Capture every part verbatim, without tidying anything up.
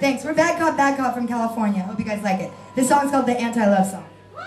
Thanks. We're Bad Cop, Bad Cop from California. Hope you guys like it. This song's called The Anti-Love Song.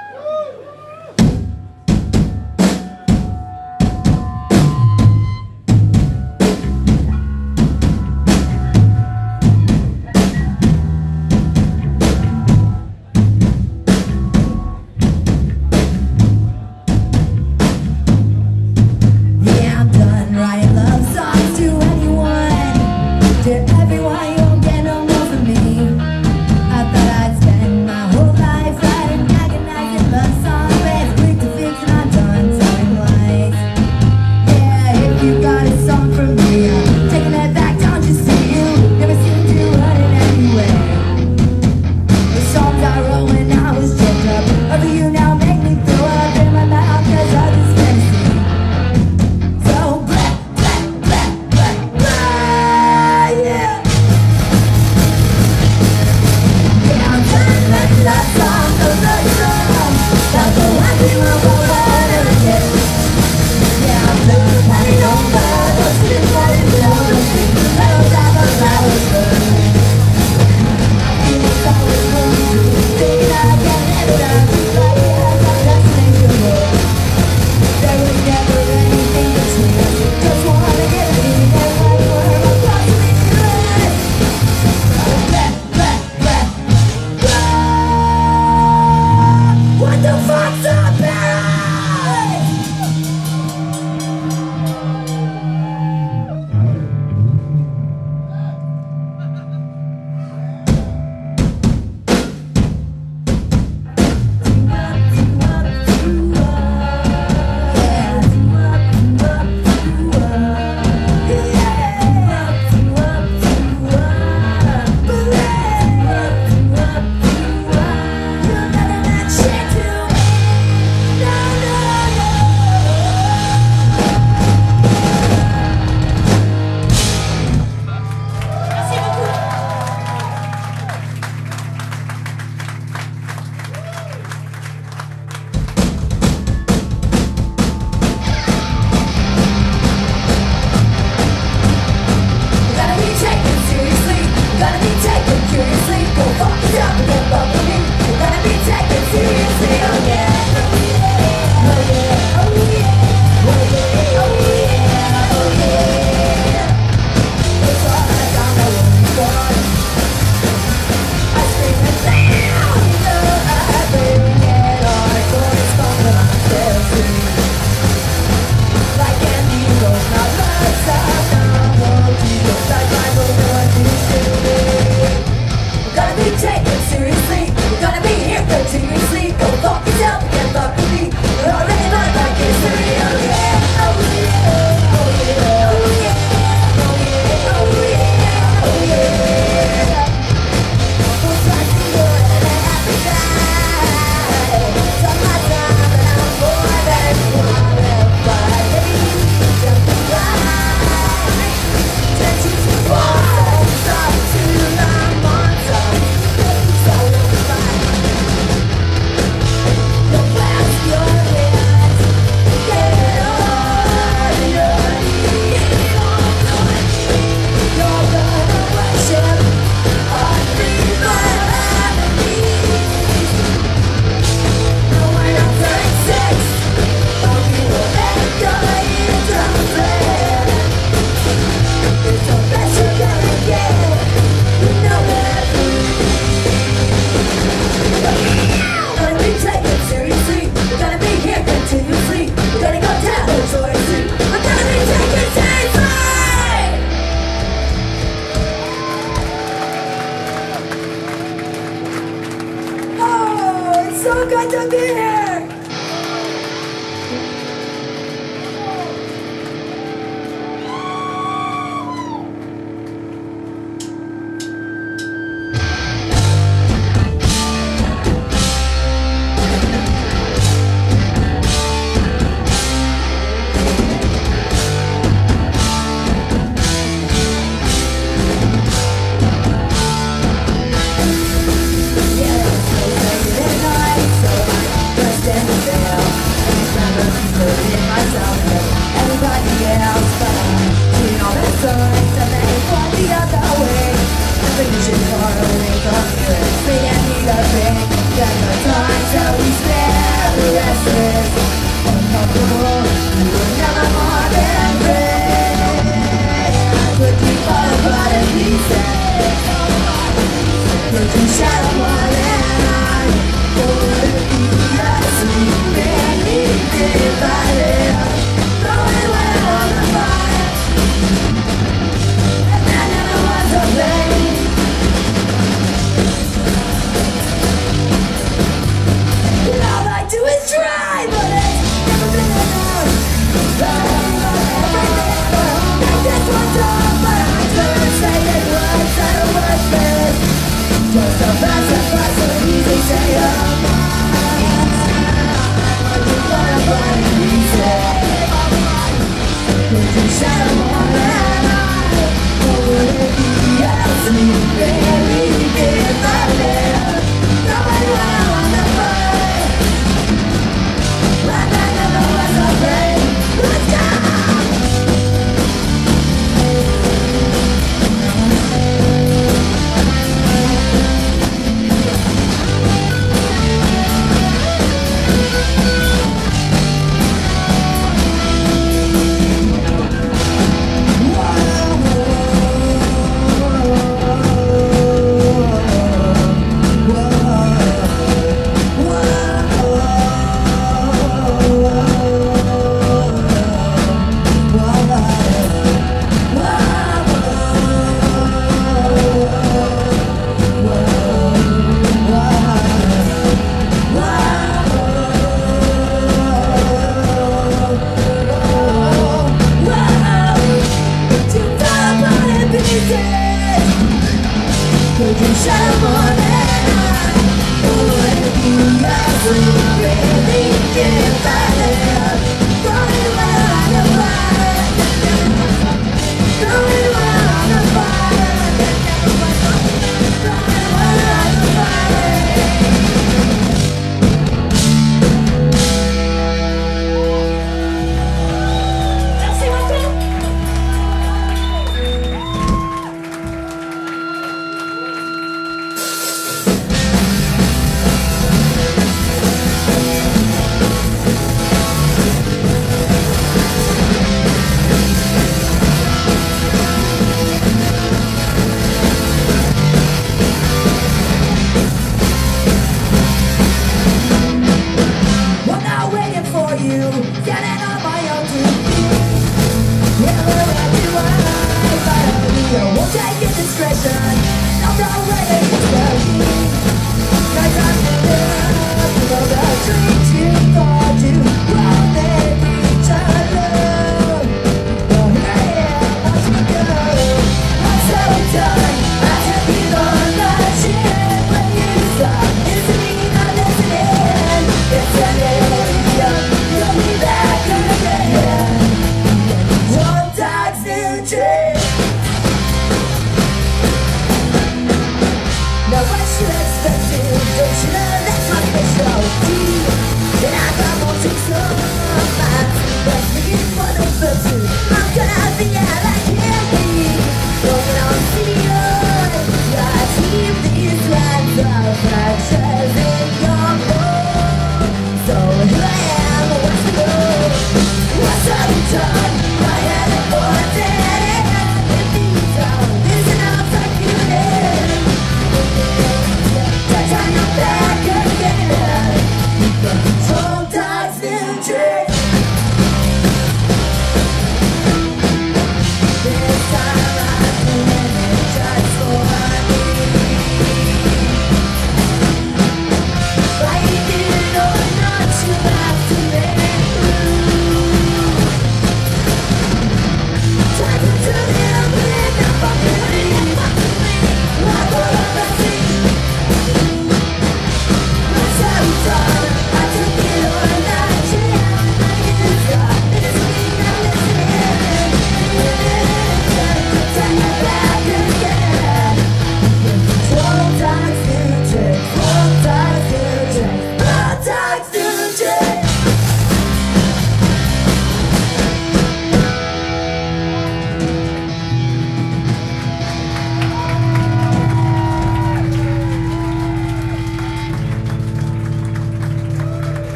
So good to be here! Yeah, so late at night, so I just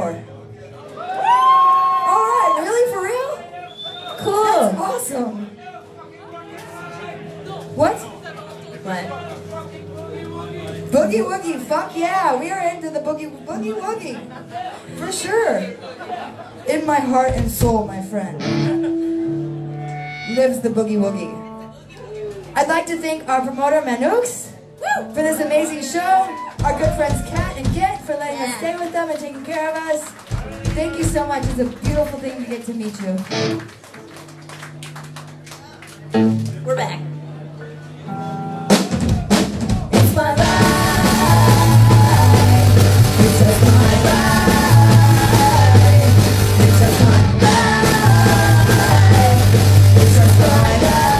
more. Alright, really? For real? Cool. That's awesome. What? What? Boogie Woogie, fuck yeah, we are into the Boogie Boogie Woogie. For sure. In my heart and soul, my friend, lives the Boogie Woogie. I'd like to thank our promoter, Manux, for this amazing show. Our good friends, Kat and Kit, for letting us stay with them and taking care of us. Thank you so much. It's a beautiful thing to get to meet you. We're back. It's my life. It's just my life. It's just my life. It's just my life.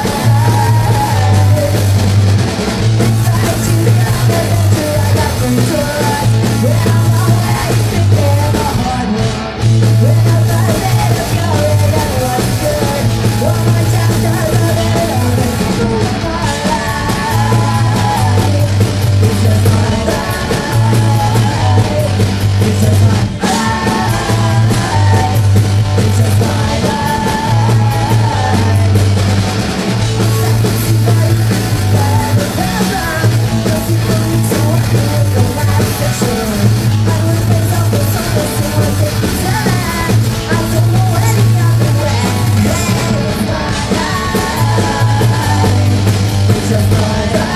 It's like you got the picture I got from yours. When I'm away, thinking of a hard one. When I'm not there to go, I got what's good. One more chapter of it all. It's my life. It's just my life. It's just my life. It's just my life. So I can't go back to shore. I was raised on the surface and I take the time. I don't know any other way. It's my life. It's just my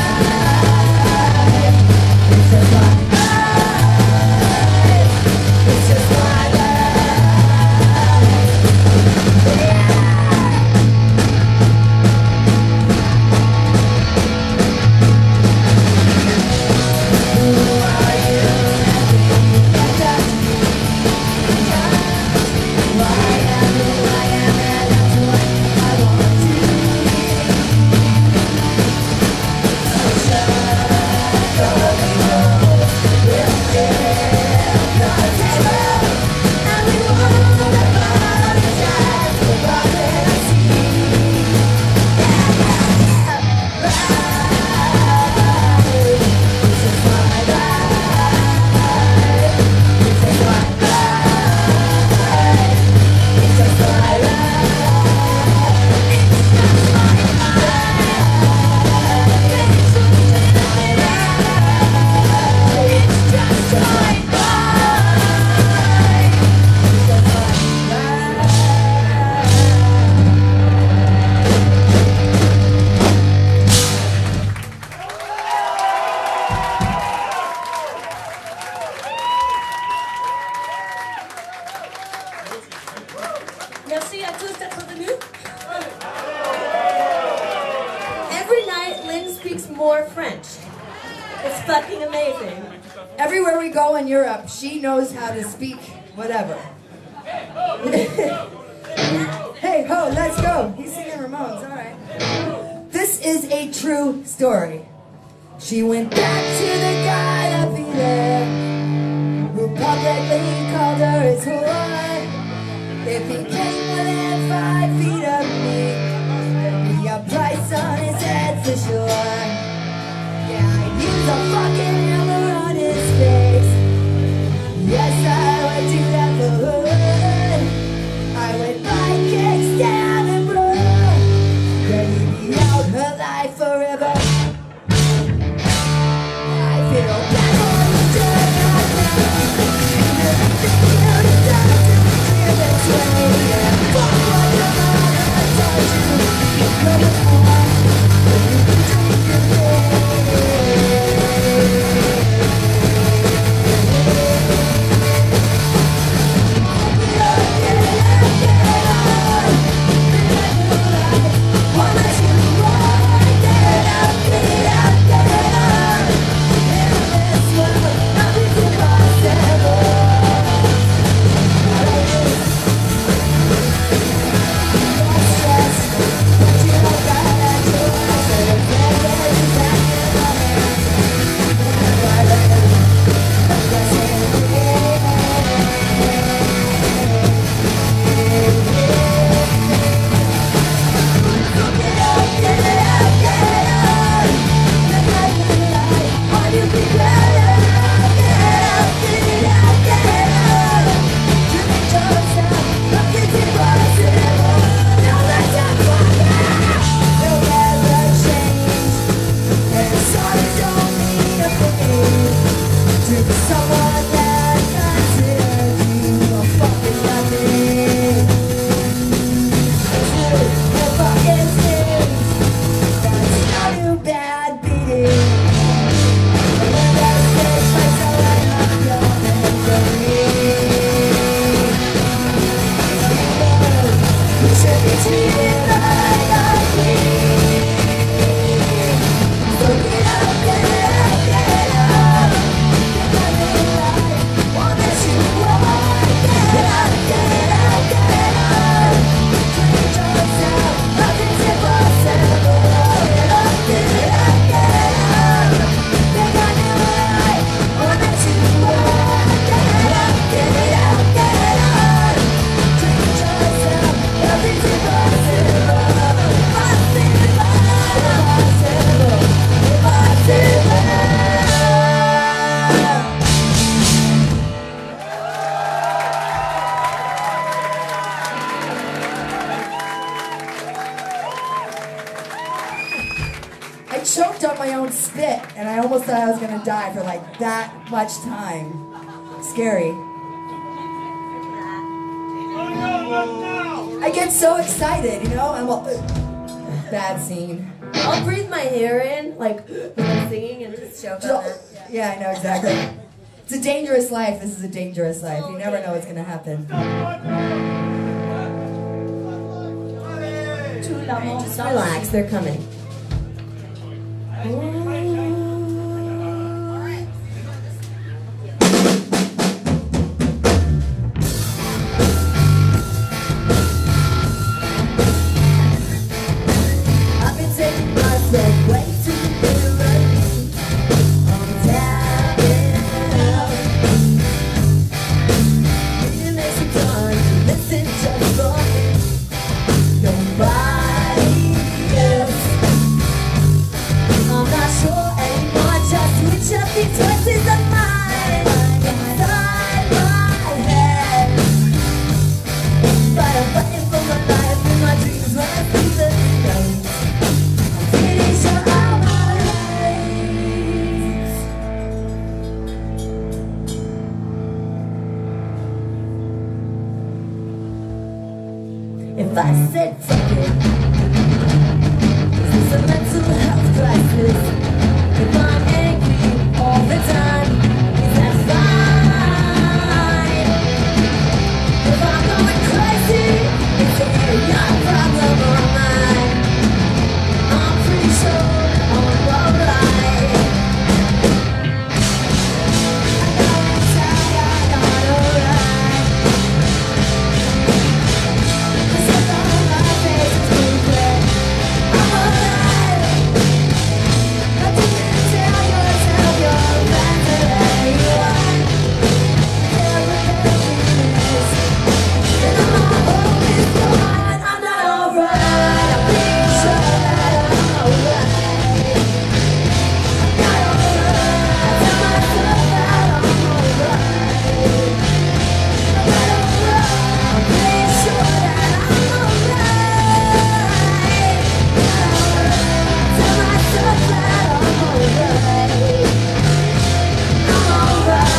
life. It's just my life. It's just my Merci à tous d'être venus. Every night, Lynn speaks more French. It's fucking amazing. Everywhere we go in Europe, she knows how to speak whatever. Hey ho, let's go. He's singing Ramones, alright. This is a true story. She went back to the guy that beat her, who publicly called her his whore. If he came within five feet of me, there'd be a price on his head for sure. Yeah, I'd use a fucking hammer on his face. Yes, I would do that for her. I would buy kicks down and blood. Then he'd be out her life forever. I feel bad for the dirt I know. Everything you've done to me this way. choked on my own spit, and I almost thought I was gonna die for like that much time. Scary. I get so excited, you know? I'm all, uh, bad scene. I'll breathe my hair in, like, when I'm singing and just choke on it. Yeah, I know, exactly. It's a dangerous life. This is a dangerous life. You never know what's gonna happen. Just relax, they're coming. I've been taking myself way too literally. I'm tapping out. Need to make some time to listen just for me. Nobody else. I'm not sure anymore just which of these voices are mine inside my head. But I'm fighting for my life and my dreams when I see the notes. I'm pretty sure I'm alright. If I said fuck it, it's a mental health crisis. If I'm angry all the time, is that fine? If I'm going crazy, is it your problem or mine? I'm pretty sure I'm alright. I know inside I'm not alright. 'Cause it's all my face is moving. I'm alright. I didn't tell yourself you're better than you are. Never happiness. And all my hope is gone. I'm not alright. I'm pretty sure that I'm alright. I'm not alright. I tell myself that I'm alright. I'm not alright. I'm pretty sure that I'm alright. Tell myself that I'm alright. I'm alright.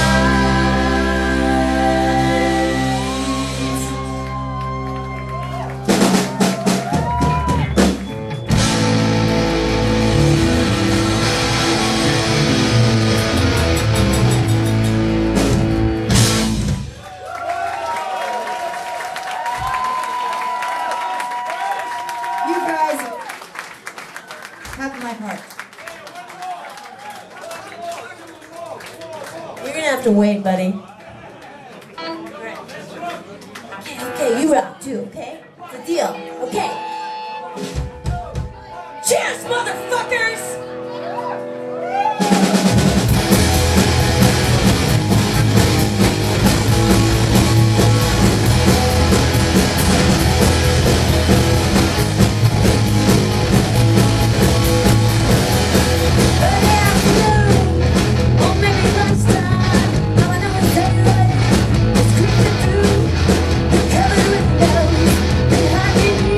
You guys have my heart. You're gonna have to wait, buddy. Okay, okay, you rock too, okay? It's a deal, okay? Cheers, motherfuckers! Early afternoon, or maybe lunchtime. All I know is daylight is creeping through the covered windows behind me.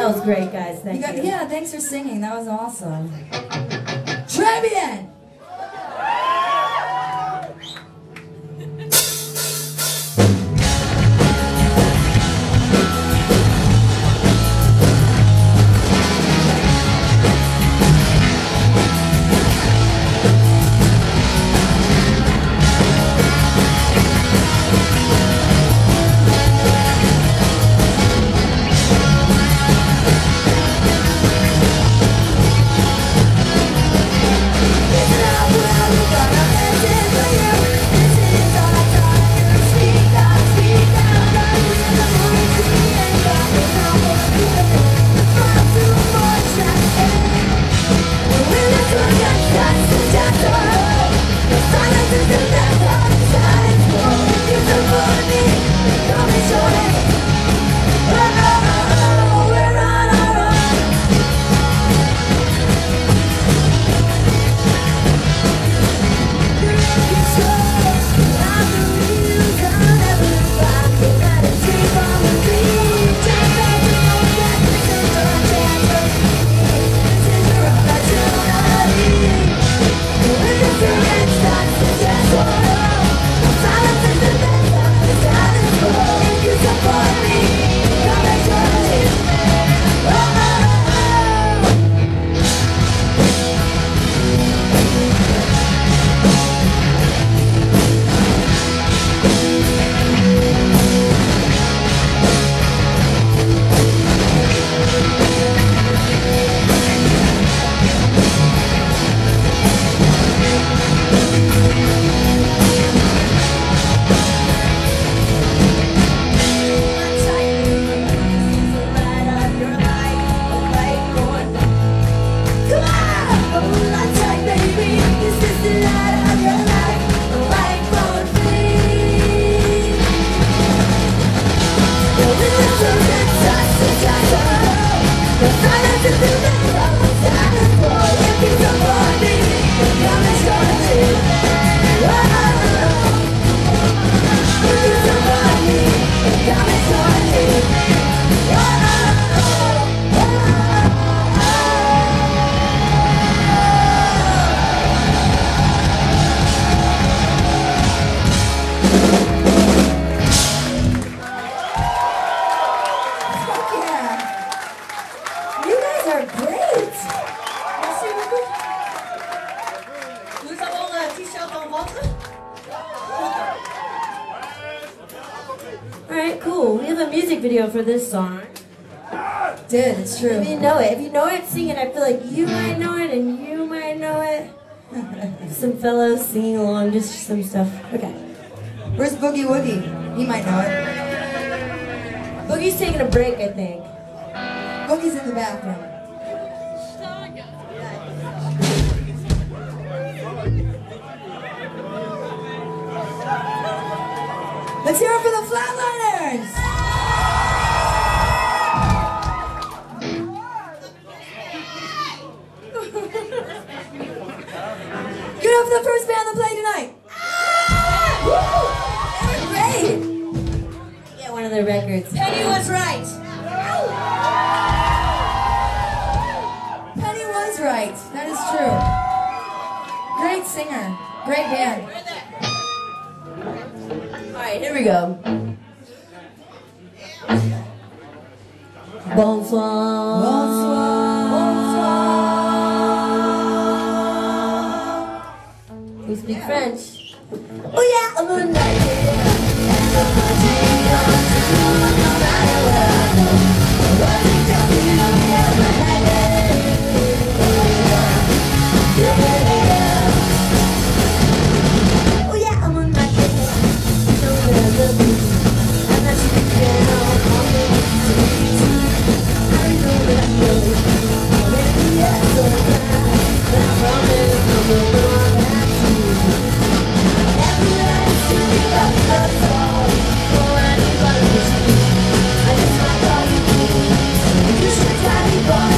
That was great, guys. Thank You you. got, yeah, thanks for singing. That was awesome. Très bien! Alright, cool. We have a music video for this song. Dude, it's true. If you know it, if you know it, sing it. I feel like you might know it and you might know it. Some fellows singing along, just some stuff. Okay. Where's Boogie Woogie? He might know it. Boogie's taking a break, I think. Boogie's in the bathroom. Let's hear it for the Flatliners! Get up for the first band to play tonight! They're great! Get one of their records. Penny was right! Penny was right. That is true. Great singer. Great band. Alright, here we go. Bonsoir. Bonsoir. Bonsoir. We speak French. Oh yeah, I'm a night. Bye.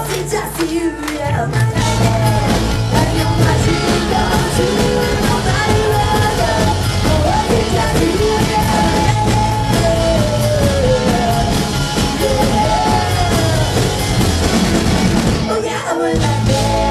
was it just you? Yeah, my name. And you're my dream come true. Nobody was it. Or was it just you? Yeah, yeah. Oh yeah, I was like that.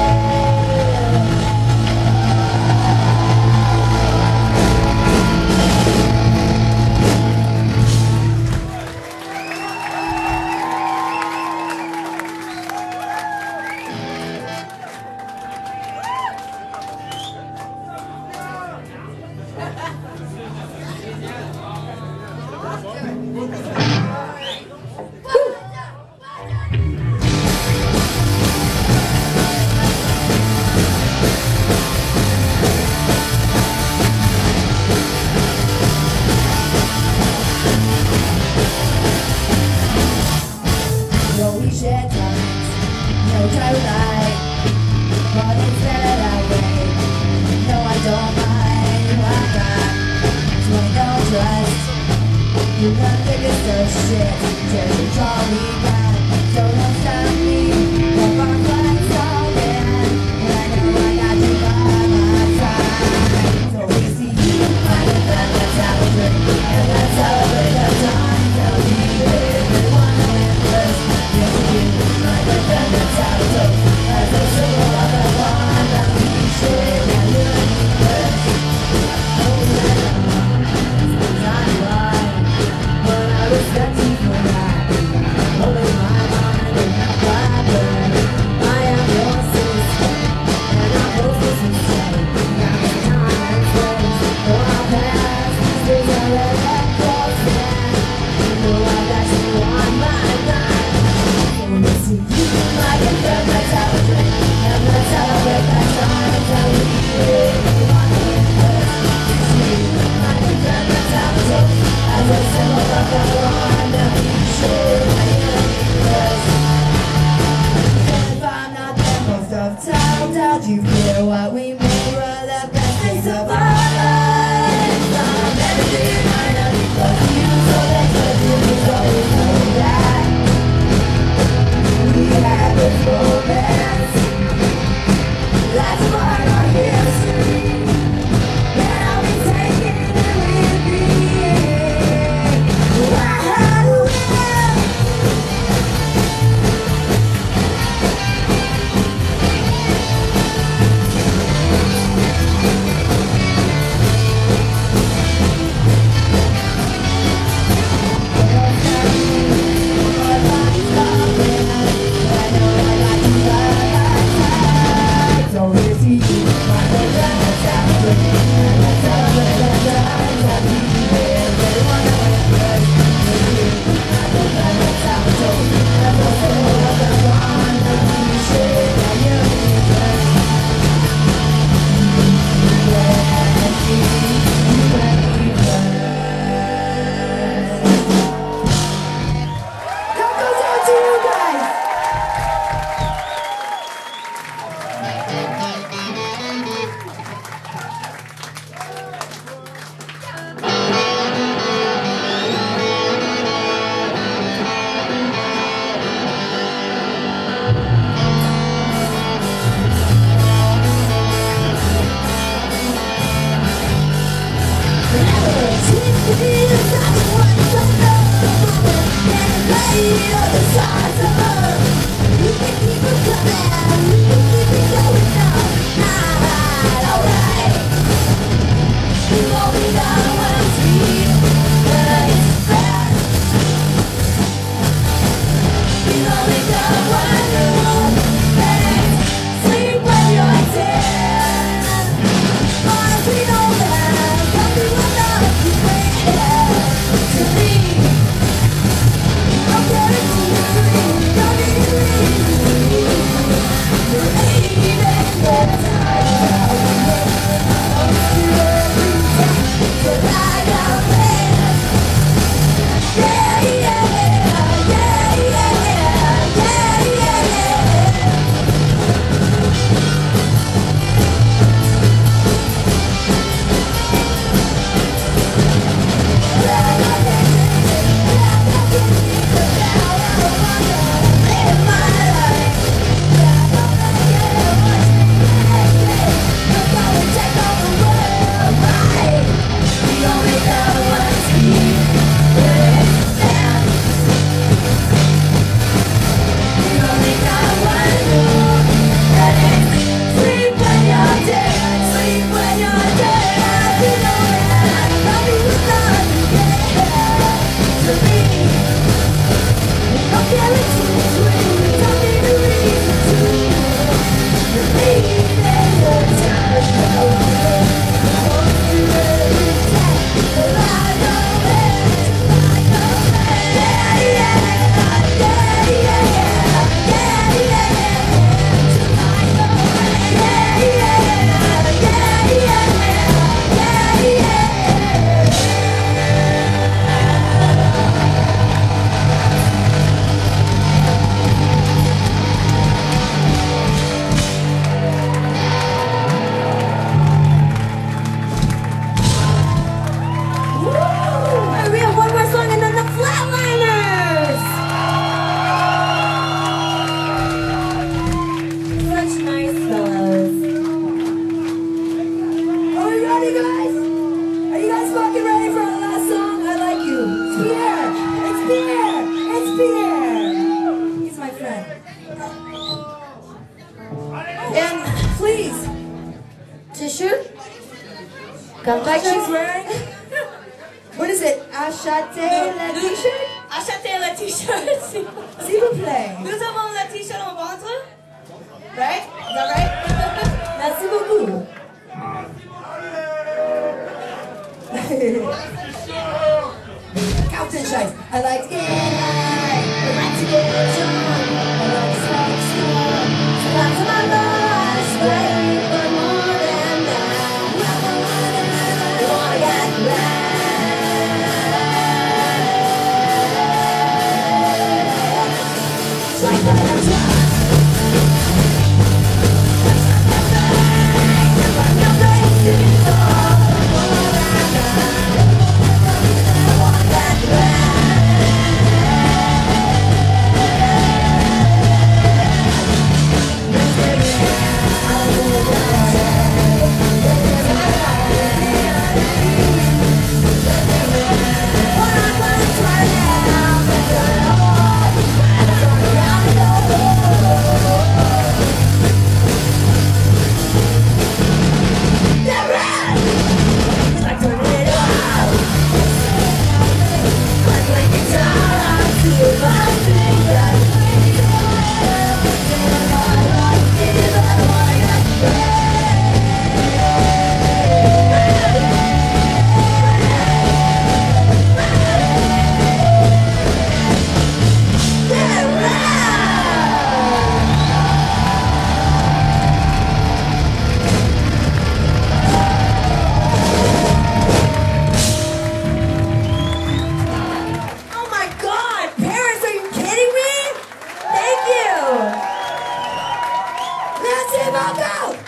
To me, I'm getting ready, guys? Are you guys fucking ready for our last song? I like you. It's Pierre. It's Pierre. It's Pierre. He's my friend. And please, T-shirt? Got like that she's wearing. What is it? Achetez la t-shirt? Achetez la t-shirt. S'il vous plaît. Nous avons la t-shirt en ventre. Right? Is that right? Merci beaucoup. Captain Shice. I like to get high. I like to get drunk. I like to smoke some. Sometimes my life sweating for more than that. I wanna get back. It's like that I'm drunk. Let's go!